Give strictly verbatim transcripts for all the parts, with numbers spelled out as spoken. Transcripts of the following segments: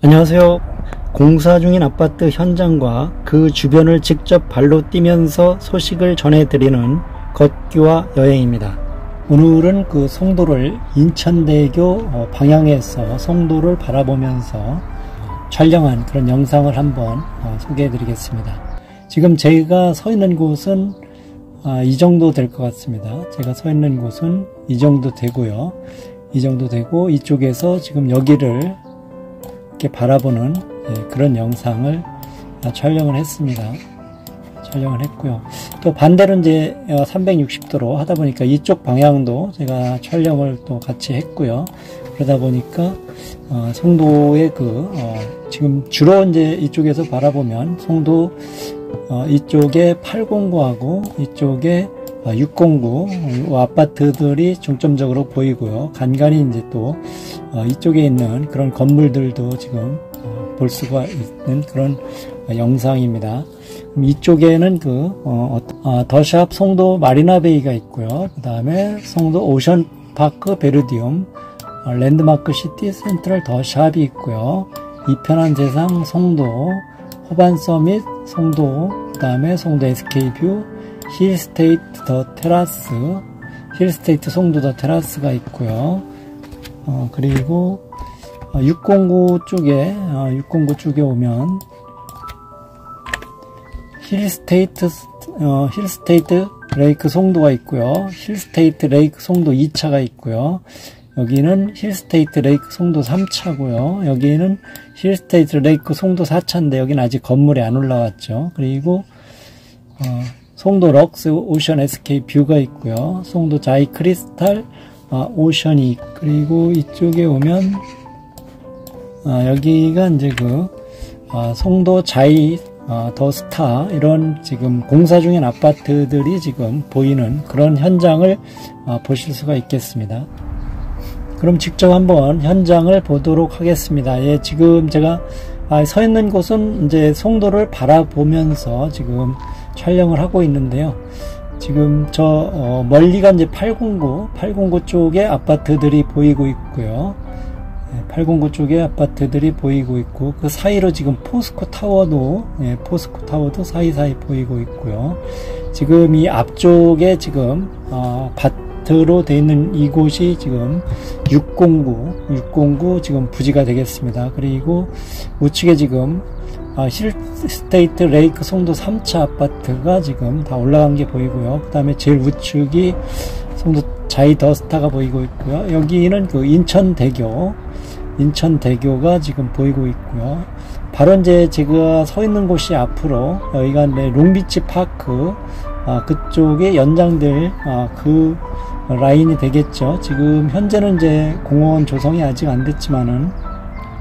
안녕하세요. 공사 중인 아파트 현장과 그 주변을 직접 발로 뛰면서 소식을 전해드리는 걷기와 여행입니다. 오늘은 그 송도를 인천대교 방향에서 송도를 바라보면서 촬영한 그런 영상을 한번 소개해 드리겠습니다. 지금 제가 서 있는 곳은 이 정도 될 것 같습니다. 제가 서 있는 곳은 이 정도 되고요. 이 정도 되고 이쪽에서 지금 여기를 이렇게 바라보는 그런 영상을 촬영을 했습니다. 촬영을 했고요. 또 반대로 이제 삼백육십 도로 하다 보니까 이쪽 방향도 제가 촬영을 또 같이 했고요. 그러다 보니까 어, 송도의 그 어, 지금 주로 이제 이쪽에서 바라보면 송도 어, 이쪽에 팔공구하고 이쪽에 어, 육공구 아파트들이 중점적으로 보이고요. 간간히 이제 또 어, 이쪽에 있는 그런 건물들도 지금 어, 볼 수가 있는 그런 어, 영상입니다. 이쪽에는 그 어, 어, 더샵 송도 마리나베이가 있고요. 그 다음에 송도 오션파크 베르디움, 어, 랜드마크 시티 센트럴 더샵이 있고요. 이편한 세상 송도, 호반 서밋 송도, 그 다음에 송도 에스케이뷰, 힐스테이트 더 테라스, 힐스테이트 송도 더 테라스가 있고요. 어, 그리고 어, 육공구 쪽에 어, 육공구 쪽에 오면 힐스테이트 어, 힐스테이트 레이크 송도가 있고요. 힐스테이트 레이크 송도 이 차가 있고요. 여기는 힐스테이트 레이크 송도 삼 차고요. 여기는 힐스테이트 레이크 송도 사 차인데 여기는 아직 건물이 안 올라왔죠. 그리고 어, 송도 럭스 오션 에스케이 뷰가 있고요. 송도 자이 크리스탈 어, 오션이 있고, 그리고 이쪽에 오면 어, 여기가 이제 그 어, 송도 자이 어, 더 스타 이런 지금 공사 중인 아파트들이 지금 보이는 그런 현장을 어, 보실 수가 있겠습니다. 그럼 직접 한번 현장을 보도록 하겠습니다. 예, 지금 제가 아, 서 있는 곳은 이제 송도를 바라보면서 지금 촬영을 하고 있는데요. 지금 저 어, 멀리가 이제 팔공구, 팔공구 쪽에 아파트들이 보이고 있고요. 예, 팔공구 쪽에 아파트들이 보이고 있고 그 사이로 지금 포스코 타워도 예, 포스코 타워도 사이사이 보이고 있고요. 지금 이 앞쪽에 지금 어, 밭으로 되어 있는 이곳이 지금 육공구, 육공구 지금 부지가 되겠습니다. 그리고 우측에 지금 아, 힐스테이트 레이크 송도 삼 차 아파트가 지금 다 올라간 게 보이고요. 그 다음에 제일 우측이 송도 자이 더스타가 보이고 있고요. 여기는 그 인천대교, 인천대교가 지금 보이고 있고요. 바로 이제 제가 서 있는 곳이 앞으로 여기가 네, 롱비치 파크, 아, 그쪽에 연장될 아, 그 라인이 되겠죠. 지금 현재는 이제 공원 조성이 아직 안 됐지만은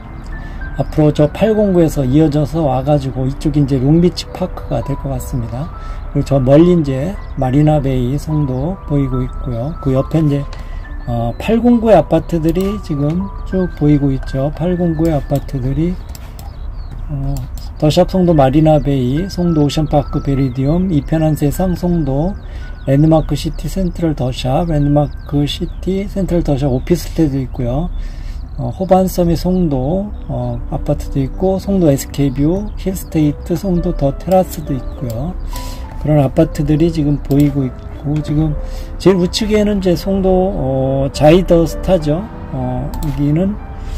앞으로 저 팔공구에서 이어져서 와가지고 이쪽이 이제 롱비치 파크가 될 것 같습니다. 그리고 저 멀리 이제 마리나베이 송도 보이고 있고요. 그 옆에 이제 어, 팔공구의 아파트들이 지금 쭉 보이고 있죠. 팔공구의 아파트들이 어, 더샵 송도 마리나베이, 송도 오션파크 베리디움, 이편한 세상 송도, 랜드마크 시티 센트럴 더샵, 랜드마크 시티 센트럴 더샵 오피스텔도 있고요. 어, 호반 서밋 송도 어, 아파트도 있고 송도 에스케이뷰, 힐스테이트 송도 더 테라스도 있고요. 그런 아파트들이 지금 보이고 있고 지금 제일 우측에는 이제 송도 어, 자이 더 스타죠. 어, 여기는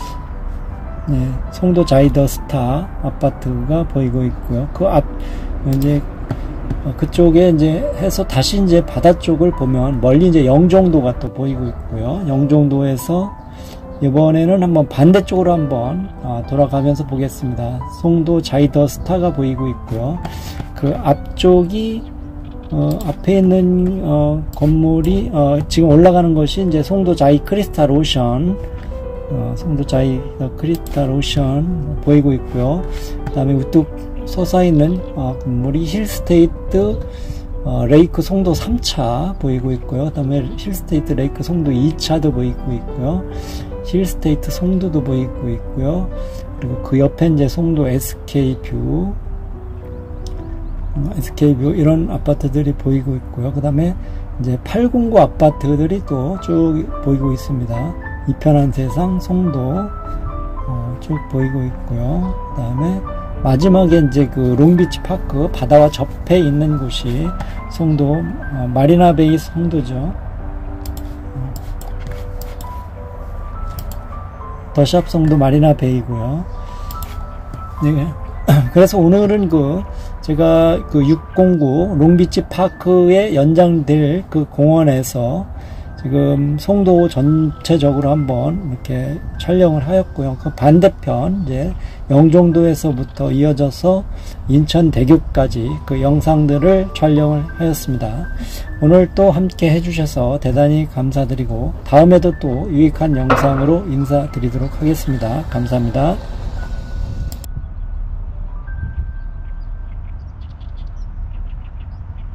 네, 송도 자이 더 스타 아파트가 보이고 있고요. 그 앞 이제 어, 그쪽에 이제 해서 다시 이제 바다 쪽을 보면 멀리 이제 영종도가 또 보이고 있고요. 영종도에서 이번에는 한번 반대쪽으로 한번 어, 돌아가면서 보겠습니다. 송도 자이 더 스타가 보이고 있고요. 그 앞쪽이 어, 앞에 있는 어, 건물이 어, 지금 올라가는 것이 이제 송도 자이 크리스탈 오션, 어, 송도 자이 크리스탈 오션 보이고 있고요. 그 다음에 우뚝 솟아 있는 어, 건물이 힐스테이트 어, 레이크 송도 삼 차 보이고 있고요. 그 다음에 힐스테이트 레이크 송도 이 차도 보이고 있고요. 힐스테이트 송도도 보이고 있고요. 그리고 그 옆에 이제 송도 에스케이뷰, 에스케이뷰 이런 아파트들이 보이고 있고요. 그 다음에 이제 팔공구 아파트들이 또 쭉 보이고 있습니다. 이편한 세상 송도, 어, 쭉 보이고 있고요. 그 다음에 마지막에 이제 그 롱비치 파크 바다와 접해 있는 곳이 송도 어, 마리나베이 송도죠. 더샵 송도 마리나베이고요. 네. 그래서 오늘은 그 제가 그 육공구 롱비치 파크에 연장될 그 공원에서 지금 송도 전체적으로 한번 이렇게 촬영을 하였고요. 그 반대편 이제 영종도에서부터 이어져서 인천대교까지 그 영상들을 촬영을 하였습니다. 오늘 또 함께 해주셔서 대단히 감사드리고 다음에도 또 유익한 영상으로 인사드리도록 하겠습니다. 감사합니다.